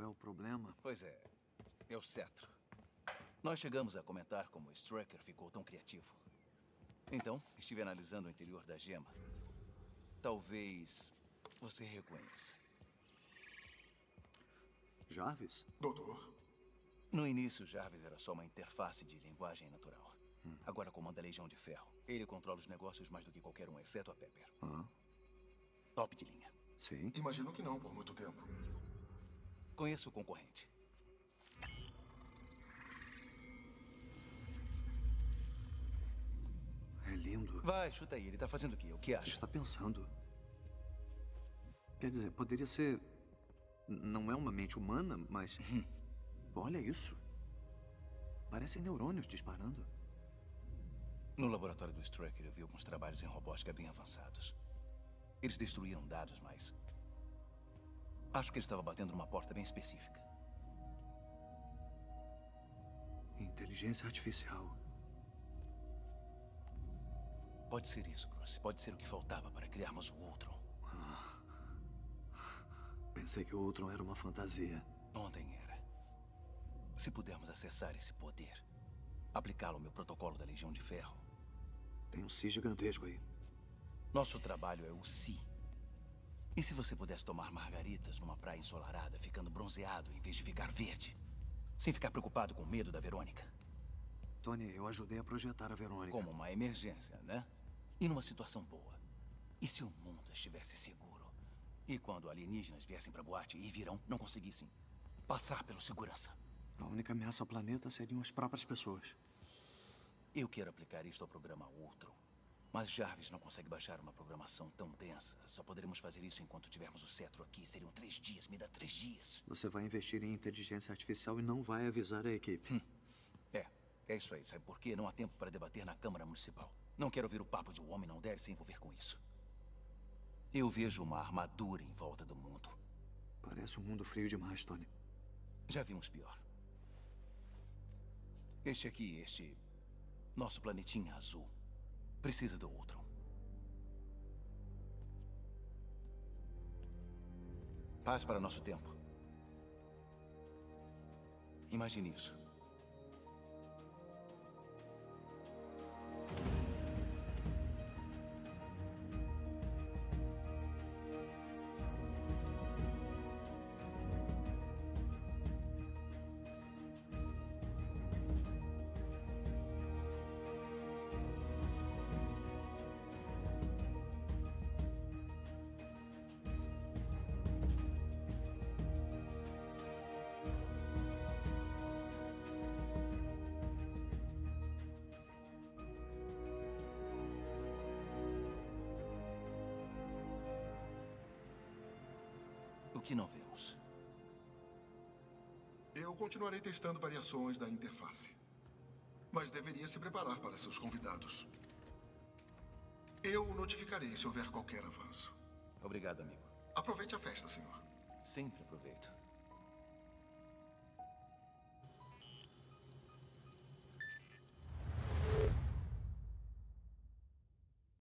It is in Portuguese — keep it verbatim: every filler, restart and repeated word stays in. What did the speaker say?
o problema? Pois é, é o cetro. Nós chegamos a comentar como o Strucker ficou tão criativo. Então, estive analisando o interior da gema. Talvez você reconheça. Jarvis? Doutor? No início, Jarvis era só uma interface de linguagem natural. Hum. Agora comanda a Legião de Ferro. Ele controla os negócios mais do que qualquer um, exceto a Pepper. Ah. Top de linha. Sim. Imagino que não, por muito tempo. Conheço o concorrente. É lindo. Vai, chuta aí. Ele tá fazendo o quê? O que acha? Está pensando. Quer dizer, poderia ser... Não é uma mente humana, mas... Hum. Olha isso. Parecem neurônios disparando. No laboratório do Strucker, eu vi alguns trabalhos em robótica bem avançados. Eles destruíram dados, mas... acho que ele estava batendo numa porta bem específica. Inteligência artificial. Pode ser isso, Cross. Pode ser o que faltava para criarmos o Ultron. Ah. Pensei que o Ultron era uma fantasia. Ontem era. Se pudermos acessar esse poder, aplicá-lo ao meu protocolo da Legião de Ferro... Tem um Si gigantesco aí. Nosso trabalho é o Si. E se você pudesse tomar margaritas numa praia ensolarada, ficando bronzeado em vez de ficar verde? Sem ficar preocupado com o medo da Verônica? Tony, eu ajudei a projetar a Verônica. Como uma emergência, né? E numa situação boa. E se o mundo estivesse seguro? E quando alienígenas viessem pra boate e virão, não conseguissem passar pelo segurança? A única ameaça ao planeta seriam as próprias pessoas. Eu quero aplicar isto ao programa Ultron. Mas Jarvis não consegue baixar uma programação tão densa. Só poderemos fazer isso enquanto tivermos o cetro aqui. Seriam três dias. Me dá três dias. Você vai investir em inteligência artificial e não vai avisar a equipe. Hum. É, é isso aí. Sabe por quê? Não há tempo para debater na Câmara Municipal. Não quero ouvir o papo de um homem não deve se envolver com isso. Eu vejo uma armadura em volta do mundo. Parece um mundo frio demais, Tony. Já vimos pior. Este aqui, este... nosso planetinha azul, precisa do Ultron. Paz para nosso tempo. Imagine isso. O que não vemos? Eu continuarei testando variações da interface. Mas deveria se preparar para seus convidados. Eu o notificarei se houver qualquer avanço. Obrigado, amigo. Aproveite a festa, senhor. Sempre aproveito.